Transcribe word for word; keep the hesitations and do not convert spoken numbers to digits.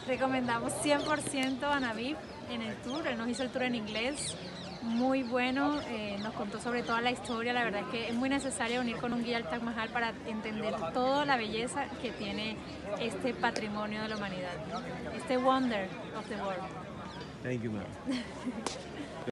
Recomendamos cien por ciento a Navib en el tour. Él nos hizo el tour en inglés, muy bueno, eh, nos contó sobre toda la historia. La verdad es que es muy necesario unir con un guía al Taj Mahal para entender toda la belleza que tiene este patrimonio de la humanidad, este wonder of the world. Thank you, ma'am.